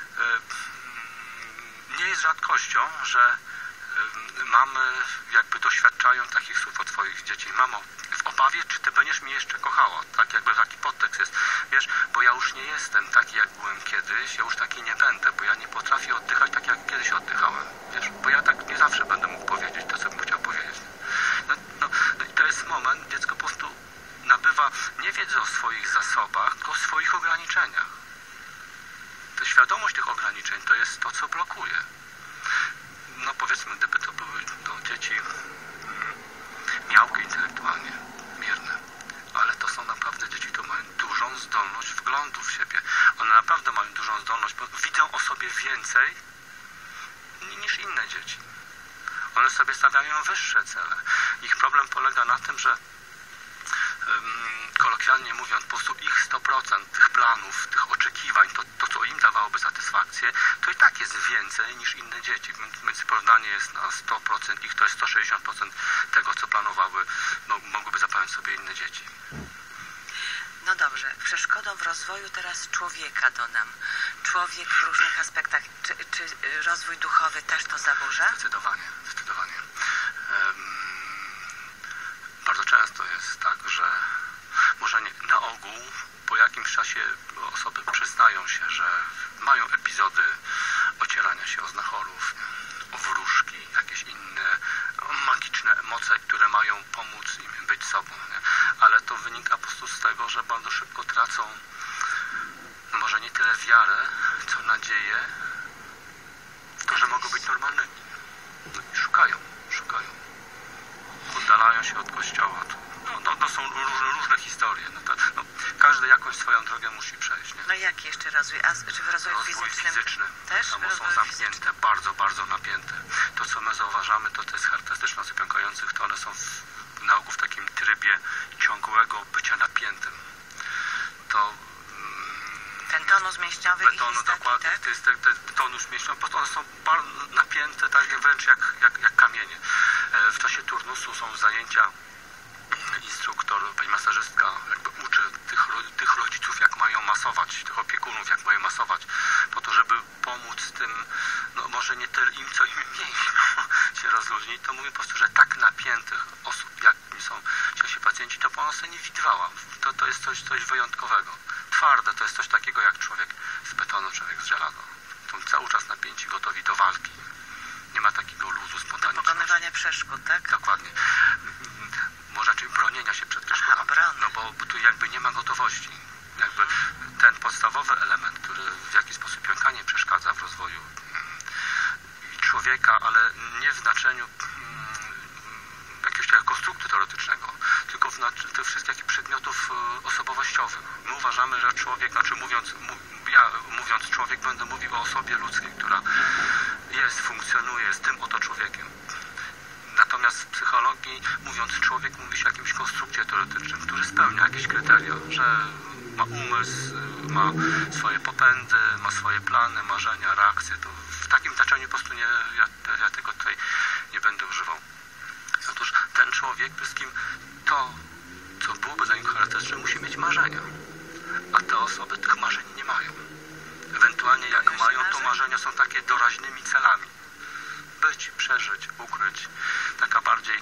Nie jest rzadkością, że mamy jakby doświadczają takich słów od swoich dzieci. Mamo, w obawie, czy ty będziesz mnie jeszcze kochała? Tak jakby taki podtekst jest. Wiesz, bo ja już nie jestem taki, jak byłem kiedyś, ja już taki nie będę, bo ja nie potrafię oddychać tak, jak kiedyś oddychałem. Wiesz, bo ja tak nie zawsze będę mógł powiedzieć to, co bym chciał powiedzieć. No, no, no i to jest moment, dziecko po prostu nabywa nie wiedzę o swoich zasobach, tylko o swoich ograniczeniach. To świadomość tych ograniczeń to jest to, co blokuje. No powiedzmy, gdyby to były to dzieci miałkie intelektualnie, mierne, ale to są naprawdę dzieci, które mają dużą zdolność wglądu w siebie. One naprawdę mają dużą zdolność, bo widzą o sobie więcej niż inne dzieci. One sobie stawiają wyższe cele. Ich problem polega na tym, że kolokwialnie mówiąc, po prostu ich sto procent tych planów, tych oczekiwań, to, to co im dawałoby satysfakcję, to i tak jest więcej niż inne dzieci. Więc porównanie jest na sto procent ich, to jest sto sześćdziesiąt procent tego, co planowały, no, mogłyby zapewnić sobie inne dzieci. No dobrze, przeszkodą w rozwoju teraz człowieka dodam. Człowiek w różnych aspektach. Czy, czy rozwój duchowy też to zaburza? Zdecydowanie, zdecydowanie. Um, bardzo często jest tak, że może nie, na ogół po jakimś czasie osoby przyznają się, że mają epizody ocierania się o znachorów, o wróżki, jakieś inne magiczne moce, które mają pomóc im być sobą. Nie? Ale to wynika po prostu z tego, że bardzo szybko tracą no może nie tyle wiarę, co nadzieję w to, że mogą być normalnymi. No i szukają, szukają. Oddalają się od kościoła. no, no, no są różne, różne historie. No to, no, każdy jakąś swoją drogę musi przejść. Nie? No i jaki jeszcze rozwój? A czy w rozwoju Rozwój fizycznym? fizyczny. Też Samo są rozwój zamknięte, fizyczny. bardzo, bardzo napięte. To, co my zauważamy, to to jest charakterystyczne osób jąkających, to one są w, na ogół w takim trybie ciągłego bycia napiętym. To ten tonus mięśniowy betonu, ich jest taki, dokładnie, tak? to jest ten, ten tonus mięśniowy, po prostu one są bardzo napięte, tak wręcz jak, jak, jak kamienie. E, W czasie turnusu są zajęcia, instruktor, pani masażystka jakby uczy tych, tych rodziców, jak mają masować, tych opiekunów, jak mają masować, po to, żeby pomóc tym, no może nie tyle im, co im mniej się rozluźnić, to mówię po prostu, że tak napiętych osób, jakimi są ci pacjenci, to ona sobie nie widywała. To, to jest coś, coś wyjątkowego. Twarde to jest coś takiego jak człowiek z betonu, człowiek z żelaza. Są cały czas napięci, gotowi do walki. Nie ma takiego luzu, Do spontaniczności. pokonywania przeszkód, tak? Dokładnie. Może raczej bronienia się przed przeszkodami. Aha, obrony. No bo, bo tu jakby nie ma gotowości. Jakby ten podstawowy element, który w jakiś sposób jąkanie przeszkadza w rozwoju człowieka, ale nie w znaczeniu jakiegoś takiego konstruktu teoretycznego, tylko w znaczeniu tych wszystkich przedmiotów osobowościowych. My uważamy, że człowiek, znaczy mówiąc, ja mówiąc człowiek, będę mówił o osobie ludzkiej, która jest, funkcjonuje, jest tym oto człowiekiem. Natomiast w psychologii, mówiąc człowiek, mówi się o jakimś konstrukcie teoretycznym, który spełnia jakieś kryteria, że ma umysł, ma swoje popędy, ma swoje plany, marzenia, reakcje. To w takim znaczeniu po prostu nie, ja, ja tego tutaj nie będę używał. Otóż ten człowiek, wszystkim to, co byłoby dla niego charakterystyczne, musi mieć marzenia. A te osoby tych marzeń nie mają. Ewentualnie jak mają, to marzenia są takie doraźnymi celami. Być, przeżyć, ukryć. Taka bardziej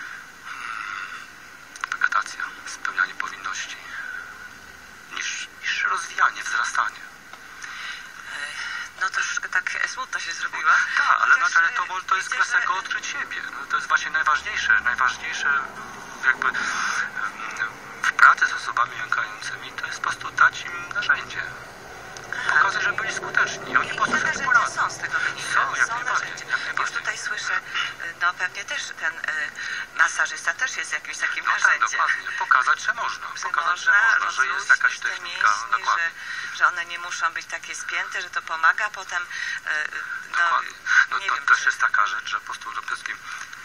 wegetacja, spełnianie powinności. Niż, niż rozwijanie, wzrastanie. No troszeczkę tak smutno się zrobiła. Tak, ale, Chociaż, znaczy, ale to, to jest wiecie, kwestia że- go odkryć siebie. No, to jest właśnie najważniejsze. Najważniejsze jakby w pracy z osobami jąkającymi to jest po prostu dać im narzędzie. Pokazać, że byli skuteczni. Oni I po te prostu narzędzia poradzą. są z tego wynika. Są, jak są najbardziej, narzędzia. jak Już najbardziej. tutaj słyszę, y, no pewnie też ten y, masażysta też jest jakimś takim No tak, narzędziem. dokładnie. Pokazać, że można. Że Pokazać, że można można, że jest jakaś rozluźnić te technika. mięśnie, Dokładnie. że, że one nie muszą być takie spięte, że to pomaga, potem y, no, Dokładnie. No nie to wiem, też czy- jest taka rzecz, że po prostu przede wszystkim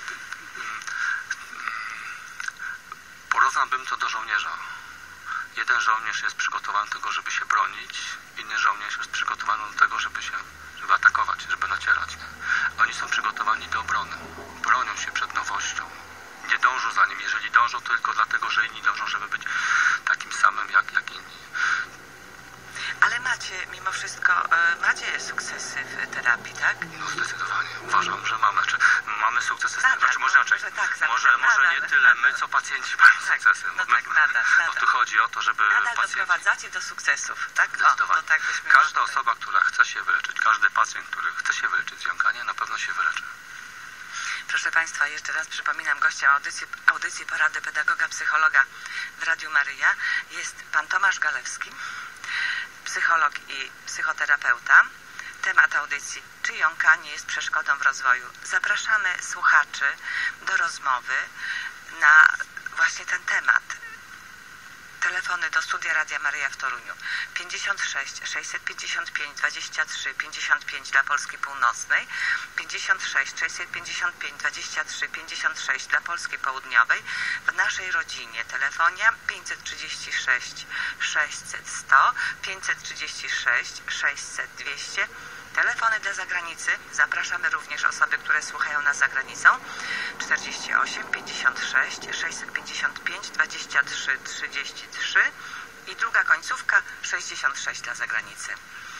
porównałbym to do żołnierza. Jeden żołnierz jest przygotowany do tego, żeby się bronić, inny żołnierz jest przygotowany do tego, żeby się, żeby atakować, żeby nacierać. Nie? Oni są przygotowani do obrony. Bronią się przed nowością. Nie dążą za nim. Jeżeli dążą, to tylko dlatego, że inni dążą, żeby być takim samym jak, jak inni. Ale macie mimo wszystko, y, macie sukcesy w terapii, tak? No zdecydowanie. Uważam, że mamy. Znaczy, mamy sukcesy. Nadal, znaczy, może no, raczej, może tak, za- może, może nadal, nie tyle my, nadal. co pacjenci mają Tak, sukcesy. no My- tak, nadal, Bo nadal. tu chodzi o to, żeby Nadal pacjenci... doprowadzacie do sukcesów, tak? O, to Zdecydowanie. tak byśmy Każda już... osoba, która chce się wyleczyć, każdy pacjent, który chce się wyleczyć z jąkania, na pewno się wyleczy. Proszę Państwa, jeszcze raz przypominam, gościem audycji, audycji Porady Pedagoga Psychologa w Radiu Maryja jest pan Tomasz Galewski, psycholog i psychoterapeuta. Temat audycji: czy jąkanie jest przeszkodą w rozwoju? Zapraszamy słuchaczy do rozmowy na właśnie ten temat. Telefony do studia Radia Maryja w Toruniu pięćdziesiąt sześć sześćset pięćdziesiąt pięć dwadzieścia trzy pięćdziesiąt pięć dla Polski Północnej, pięćdziesiąt sześć sześćset pięćdziesiąt pięć dwadzieścia trzy pięćdziesiąt sześć dla Polski Południowej. W naszej rodzinie telefonia pięćset trzydzieści sześć sześćset sto, pięćset trzydzieści sześć sześćset dwieście. Telefony dla zagranicy. Zapraszamy również osoby, które słuchają nas za granicą. czterdzieści osiem pięćdziesiąt sześć sześćset pięćdziesiąt pięć dwadzieścia trzy trzydzieści trzy i druga końcówka sześćdziesiąt sześć dla zagranicy.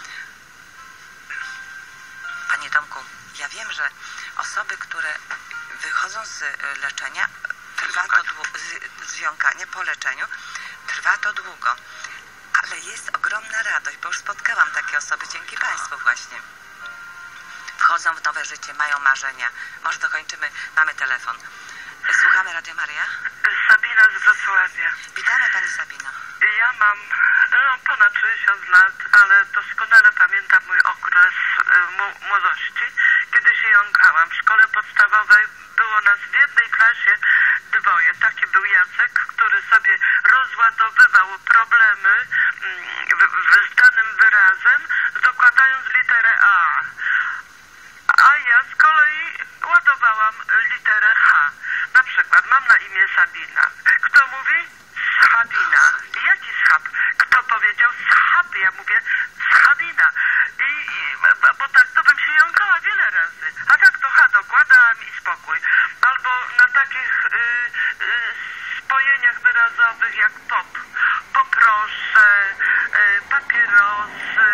Panie Tomku, ja wiem, że osoby, które wychodzą z y, leczenia, trwa to dłu- z, z jąkania po leczeniu, trwa to długo. Ale jest ogromna radość, bo już spotkałam takie osoby, dzięki Państwu właśnie. Wchodzą w nowe życie, mają marzenia. Może dokończymy, mamy telefon. Słuchamy Radio Maryja. Sabina z Wrocławia. Witamy Pani Sabino. Ja mam no, ponad sześćdziesiąt lat, ale doskonale pamiętam mój okres y, mu- młodości, kiedy się jąkałam. W szkole podstawowej było nas w jednej klasie dwoje. Taki był Jacek, który sobie rozładowywał problemy w, w, z danym wyrazem, dokładając literę A. A ja z kolei ładowałam literę H. Na przykład mam na imię Sabina. Kto mówi? Schabina. Jaki schab? Kto powiedział schab? Ja mówię schabina. I, i, bo tak to bym się jąkała wiele razy. A tak to H dokładałam i spokój. Albo na takich y, y, spojeniach wyrazowych jak pop. Poproszę, y, papierosy,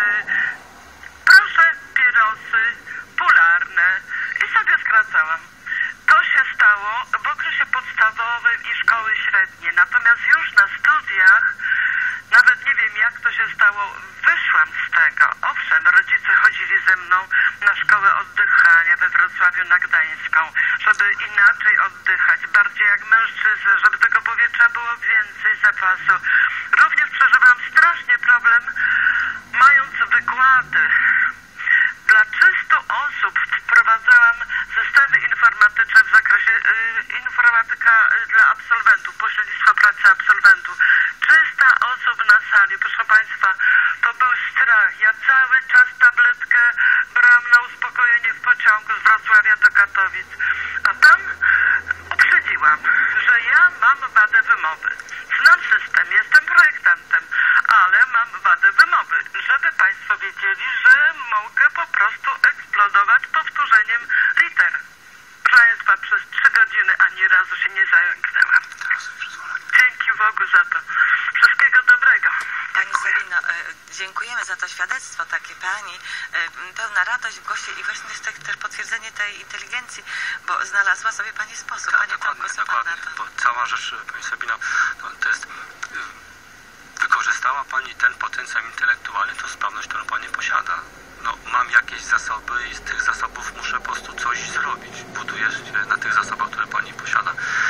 proszę pierosy, pularne. I sobie skracałam. To się stało w okresie podstawowym i szkoły średniej. Natomiast już na studiach, nawet nie wiem jak to się stało, wyszłam z tego. Owszem, rodzice chodzili ze mną na szkołę oddychania we Wrocławiu na Gdańską, żeby inaczej oddychać, bardziej jak mężczyzna, żeby tego powietrza było więcej zapasu. Również przeżywałam strasznie problem, mając wykłady. Dla trzystu osób wprowadzałam systemy informatyczne w zakresie y, informatyka dla absolwentów, pośrednictwo pracy absolwentów. trzysta osób na sali, proszę Państwa, to był strach. Ja cały czas tabletkę brałam na uspokojenie w pociągu z Wrocławia do Katowic. A tam uprzedziłam, że ja mam wadę wymowy. Znam system, jestem projektantem, ale mam wadę wymowy. Żeby Państwo wiedzieli, że mogę po prostu eksplodować powtórzeniem liter. Proszę Państwa, przez trzy godziny ani razu się nie zająknęłam. Dzięki Bogu za to. Wszystkiego dobrego. Pani Sabino, dziękujemy za to świadectwo takie Pani. Pełna radość w głosie i właśnie jest też potwierdzenie tej inteligencji, bo znalazła sobie Pani sposób. Tak, Pani dokładnie, Tomku, dokładnie, na to? bo cała rzecz, Pani Sabino, to, to jest... Wykorzystała Pani ten potencjał intelektualny, tą sprawność, którą Pani posiada. No, mam jakieś zasoby i z tych zasobów muszę po prostu coś zrobić. Buduję się na tych zasobach, które Pani posiada.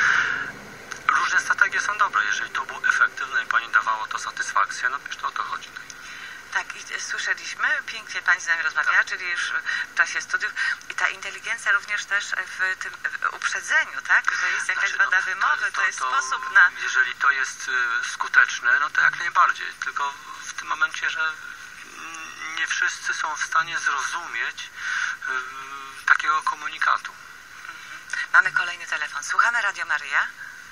Różne strategie są dobre. Jeżeli to było efektywne i Pani dawało to satysfakcję, no przecież to o to chodzi. Tak, i słyszeliśmy, pięknie Pani z nami rozmawiała, tak. Czyli już w czasie studiów. I ta inteligencja również też w tym w uprzedzeniu, tak? Że jest jakaś znaczy, wada no, wymowy, to, to, to jest to, sposób na... Jeżeli to jest skuteczne, no to jak najbardziej. Tylko w tym momencie, że nie wszyscy są w stanie zrozumieć y, takiego komunikatu. Mhm. Mamy kolejny telefon. Słuchamy Radio Maryja.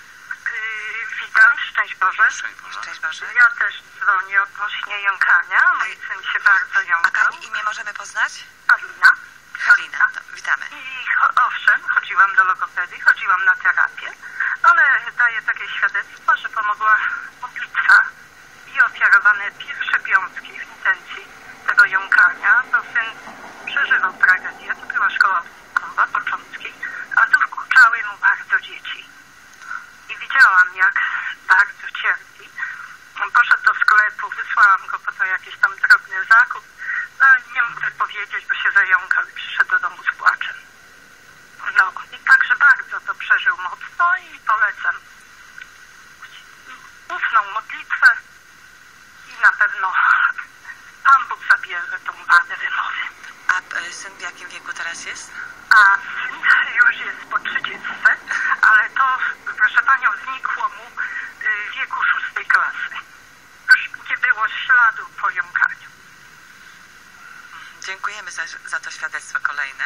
Yy, witam, szczęść Boże. Szczęść Boże. Szczęść Boże. Ja też dzwonię odnośnie jąkania. Mój syn się bardzo jąkał. A Pani imię możemy poznać? Halina. Halina, to witamy. I owszem, chodziłam do logopedii, chodziłam na terapię, ale daję takie świadectwo, że pomogła modlitwa i ofiarowane pierwsze piątki w intencji tego jąkania, bo syn przeżywał tragedię. To była szkoła podstawowa, początki, a tu wkurczały mu bardzo dzieci. I widziałam, jak bardzo cierpi. Poszedł do sklepu, wysłałam go po to jakiś tam drobny zakup. No nie mogę powiedzieć, bo się zająkał i przyszedł do domu z płaczem. No i także bardzo to przeżył mocno i polecam ufną modlitwę i na pewno Pan Bóg zabierze tą wadę wymowy. A syn w jakim wieku teraz jest? A syn już jest po trzydziestce, ale to, proszę Panią, znikło mu w wieku szóstej klasy. Już nie było śladu po jąkaniu. Dziękujemy za, za to świadectwo kolejne.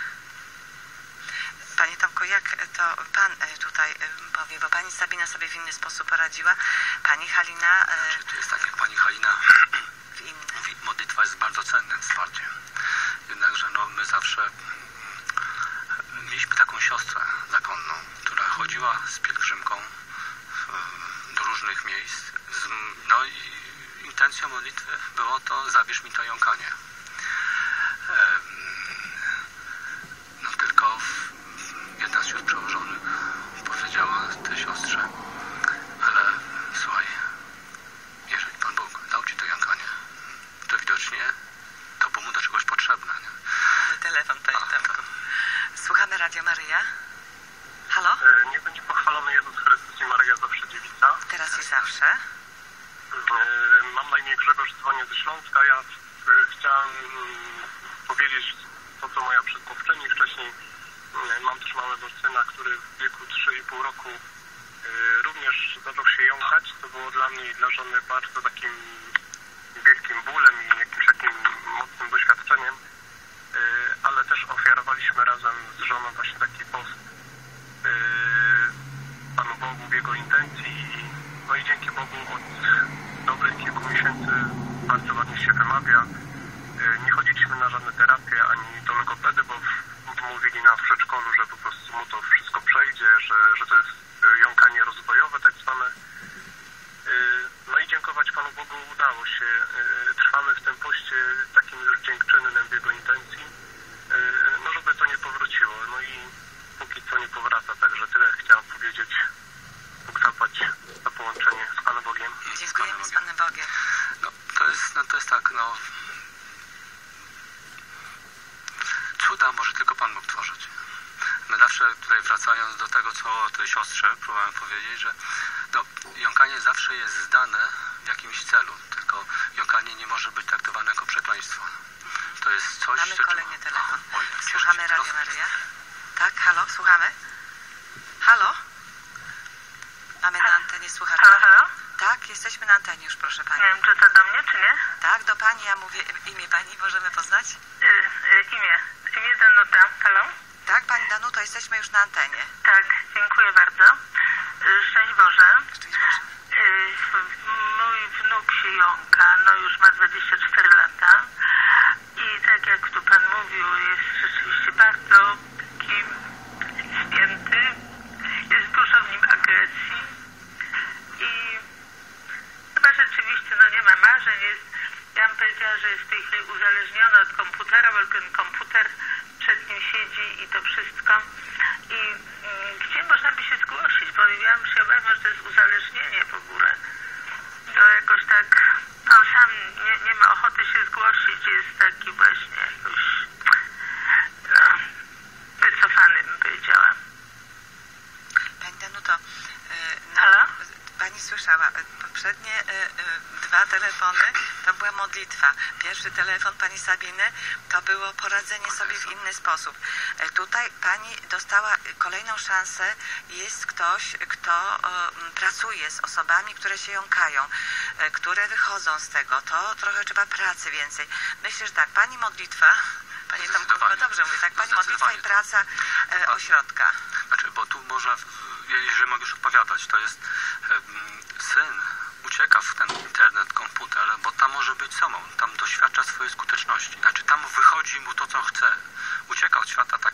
Panie Tomku, jak to Pan tutaj powie, bo Pani Sabina sobie w inny sposób poradziła. Pani Halina... Znaczy, to jest tak, jak Pani Halina mówi, modlitwa jest bardzo cennym wsparciem. Jednakże no, my zawsze mieliśmy taką siostrę zakonną, która chodziła z pielgrzymką do różnych miejsc. No i intencją modlitwy było to, zabierz mi to jąkanie. No tylko jedna z sióstr przełożonych powiedziała tej siostrze, ale słuchaj, jeżeli Pan Bóg dał ci to jąkanie, to widocznie to było mu do czegoś potrzebne. Nie? Telefon, Panie Tomku. Słuchamy Radio Maryja. Halo? E, niech będzie pochwalony Jezus Chrystus i Maryja zawsze dziewica. Teraz i zawsze. E, mam na imię Grzegorz, dzwonię ze Śląska. Ja e, chciałem m, powiedzieć to, co moja przedmówczyni wcześniej. E, mam też małego syna, który w wieku trzy i pół roku też zaczął się jąkać. To było dla mnie i dla żony bardzo takim wielkim bólem i jakimś takim mocnym doświadczeniem, ale też ofiarowaliśmy razem z żoną właśnie taki post Panu Bogu w Jego intencji. No i dzięki Bogu od dobrych kilku miesięcy bardzo ładnie się wymawia. Nie chodziliśmy na żadne terapie ani do logopedy, bo mówili nam w przedszkolu, że po prostu mu to wszystko przejdzie, że, że to jest jąkanie rozwojowe tak zwane. No i dziękować Panu Bogu udało się. Trwamy w tym poście takim już dziękczynnym w Jego intencji, no żeby to nie powróciło. No i póki co nie powraca, także tyle chciałem powiedzieć. Bóg zapłać za połączenie z Panem Bogiem. Dziękujemy z Panem Bogiem. No, to jest, no, to jest tak, no... Cuda może tylko Pan mógł tworzyć. My zawsze tutaj wracając do tego, co o tej siostrze próbowałem powiedzieć, że no, jąkanie zawsze jest zdane w jakimś celu, tylko jąkanie nie może być traktowane jako przekleństwo. To jest coś... Mamy co kolejny trzeba... telefon. O, oj, Słuchamy Radio Maryja. Tak, halo, słuchamy? Halo? Mamy na antenie słuchacza. Halo, halo? Tak, jesteśmy na antenie już, proszę Pani. Nie wiem, czy to do mnie, czy nie? Tak, do Pani, ja mówię, imię Pani możemy poznać? Y, y, imię. Imię Danuta. Halo? Tak, Pani Danuto, jesteśmy już na antenie. Tak, dziękuję bardzo. Y, Szczęść Boże. Szczęść Boże. Y, mój wnuk się jąka, no już ma dwadzieścia cztery lata. I tak jak tu Pan mówił, jest rzeczywiście bardzo taki spięty. Jest dużo w nim agresji. I chyba rzeczywiście no nie ma marzeń. Jest, ja bym powiedziała, że jest w tej chwili uzależniony od komputera, bo ten komputer przed nim siedzi i to wszystko. I mm, gdzie można by się zgłosić? Bo ja bym się obawiam, że to jest uzależnienie w ogóle. To jakoś tak, on sam nie, nie ma ochoty się zgłosić, jest taki właśnie jakoś no, wycofany, bym powiedziała. Pani Danuto, no, Halo? Pani słyszała, poprzednie y, y, dwa telefony to była modlitwa. Pierwszy telefon Pani Sabiny to było poradzenie sobie w inny sposób. Y, tutaj Pani dostała kolejną szansę. Jest ktoś, kto y, pracuje z osobami, które się jąkają, y, które wychodzą z tego. To trochę trzeba pracy więcej. Myślę, że tak, Pani modlitwa, Pani tam chyba dobrze mówi, tak, Pani modlitwa i praca y, ośrodka. Znaczy, bo tu można, jeżeli mogę już odpowiadać, to jest um, syn ucieka w ten internet, komputer, bo tam może być sobą, tam doświadcza swojej skuteczności. Znaczy, tam wychodzi mu to, co chce. Ucieka od świata tak